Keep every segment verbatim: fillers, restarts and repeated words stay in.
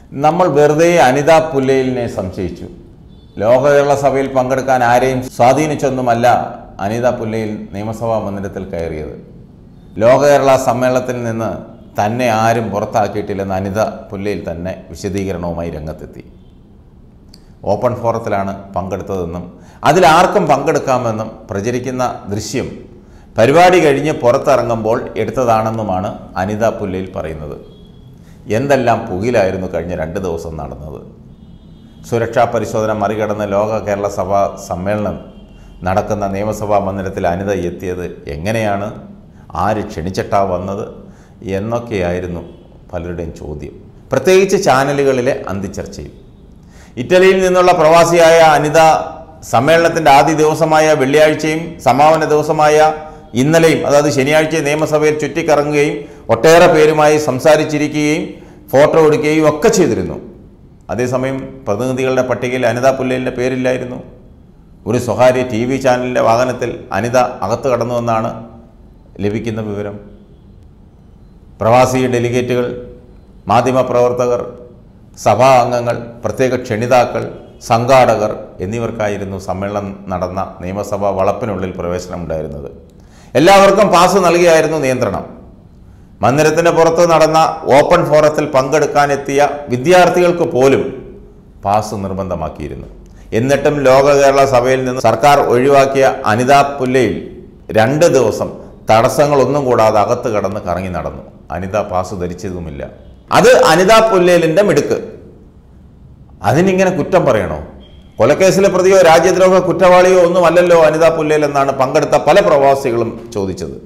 നമ്മൾ വെറുതെ അനിത പുല്ലയിലിനെ സംശയിച്ചു. ലോക കേരള സഭയിൽ പങ്കെടുക്കാൻ ആരെയും സ്വാധീനിച്ചൊന്നുമല്ല അനിത പുല്ലയിൽ നിയമസഭാ മന്ദിരത്തിൽ കയറിയത്. ലോക കേരള സമ്മേളനത്തിൽ നിന്ന് തന്നെ ആരും പുറത്താക്കിയിട്ടില്ലെന്ന് അനിത പുല്ലയിൽ തന്നെ വിശദീകരണവുമായി രംഗത്തെത്തി. ഓപ്പൺ ഫോറത്തിലാണ് പങ്കെടുത്തതെന്നും അതിലാർക്കും പങ്കെടുക്കാമെന്നും പ്രചരിക്കുന്ന ദൃശ്യം പരിപാടി കഴിഞ്ഞ് പുറത്തിറങ്ങുമ്പോൾ എടുത്തതാണെന്നുമാണ് അനിത പുല്ലയിൽ പറയുന്നത്. എന്തെല്ലാം പുകിലായിരുന്നു കഴിഞ്ഞ രണ്ട് ദിവസം നടന്നത്. സുരക്ഷാ പരിശോധന മറികടന്ന് ലോക കേരള സഭാ സമ്മേളനം നടക്കുന്ന നിയമസഭാ മന്ദിരത്തിൽ അനിത എത്തിയത് എങ്ങനെയാണ്, ആര് ക്ഷണിച്ചിട്ടാ വന്നത് എന്നൊക്കെയായിരുന്നു പലരുടെയും ചോദ്യം, പ്രത്യേകിച്ച് ചാനലുകളിലെ അന്തിച്ചർച്ചയിൽ. ഇറ്റലിയിൽ നിന്നുള്ള പ്രവാസിയായ അനിത സമ്മേളനത്തിൻ്റെ ആദ്യ ദിവസമായ വെള്ളിയാഴ്ചയും സമാപന ദിവസമായ ഇന്നലെയും, അതായത് ശനിയാഴ്ച നിയമസഭയിൽ ചുറ്റിക്കറങ്ങുകയും ഒട്ടേറെ പേരുമായി സംസാരിച്ചിരിക്കുകയും ഫോട്ടോ എടുക്കുകയും ഒക്കെ ചെയ്തിരുന്നു. അതേസമയം പ്രതിനിധികളുടെ പട്ടികയിൽ അനിത പുല്ലയിലിൻ്റെ പേരില്ലായിരുന്നു. ഒരു സ്വകാര്യ ടി വി ചാനലിൻ്റെ വാഹനത്തിൽ അനിത അകത്ത് കടന്നുവെന്നാണ് ലഭിക്കുന്ന വിവരം. പ്രവാസി ഡെലിഗേറ്റുകൾ, മാധ്യമപ്രവർത്തകർ, സഭാ അംഗങ്ങൾ, പ്രത്യേക ക്ഷണിതാക്കൾ, സംഘാടകർ എന്നിവർക്കായിരുന്നു സമ്മേളനം നടന്ന നിയമസഭാ വളപ്പിനുള്ളിൽ പ്രവേശനമുണ്ടായിരുന്നത്. എല്ലാവർക്കും പാസ് നൽകിയായിരുന്നു നിയന്ത്രണം. മന്ദിരത്തിന് പുറത്ത് നടന്ന ഓപ്പൺ ഫോറത്തിൽ പങ്കെടുക്കാനെത്തിയ വിദ്യാർത്ഥികൾക്ക് പോലും പാസ് നിർബന്ധമാക്കിയിരുന്നു. എന്നിട്ടും ലോക കേരള സഭയിൽ നിന്ന് സർക്കാർ ഒഴിവാക്കിയ അനിത പുല്ലയിൽ രണ്ട് ദിവസം തടസ്സങ്ങളൊന്നും കൂടാതെ അകത്ത് കടന്ന് കറങ്ങി നടന്നു. അനിത പാസ് ധരിച്ചതുമില്ല. അത് അനിത പുല്ലയിലിൻ്റെ മിടുക്ക്. അതിനിങ്ങനെ കുറ്റം പറയണോ? കൊലക്കേസിലെ പ്രതിയോ രാജ്യദ്രോഹ കുറ്റവാളിയോ ഒന്നുമല്ലല്ലോ അനിത പുല്ലയിൽ എന്നാണ് പങ്കെടുത്ത പല പ്രവാസികളും ചോദിച്ചത്.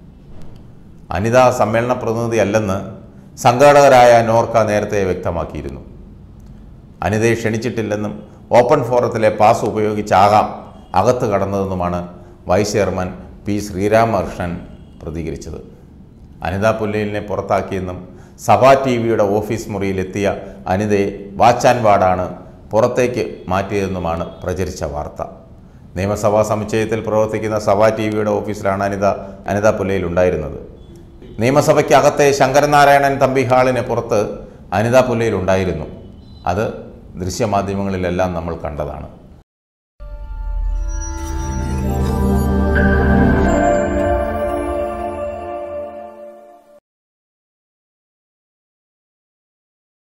അനിത സമ്മേളന പ്രതിനിധി അല്ലെന്ന് സംഘാടകരായ നോർക്ക നേരത്തെ വ്യക്തമാക്കിയിരുന്നു. അനിതയെ ക്ഷണിച്ചിട്ടില്ലെന്നും ഓപ്പൺ ഫോറത്തിലെ പാസ് ഉപയോഗിച്ചാകാം അകത്ത് കടന്നതെന്നുമാണ് വൈസ് ചെയർമാൻ പി ശ്രീരാമകൃഷ്ണൻ പ്രതികരിച്ചത്. അനിത പുല്ലയിലിനെ പുറത്താക്കിയെന്നും സഭാ ടി വിയുടെ ഓഫീസ് മുറിയിലെത്തിയ അനിതയെ വാച്ച് ആൻഡ് വാർഡാണ് പുറത്തേക്ക് മാറ്റിയതെന്നുമാണ് പ്രചരിച്ച വാർത്ത. നിയമസഭാ സമുച്ചയത്തിൽ പ്രവർത്തിക്കുന്ന സഭാ ടി വിയുടെ ഓഫീസിലാണ് അനിത അനിത പുല്ലയിൽ ഉണ്ടായിരുന്നത്. നിയമസഭയ്ക്കകത്തെ ശങ്കരനാരായണൻ തമ്പി ഹാളിന് പുറത്ത് അനിത പുല്ലയിൽ ഉണ്ടായിരുന്നു. അത് ദൃശ്യമാധ്യമങ്ങളിലെല്ലാം നമ്മൾ കണ്ടതാണ്.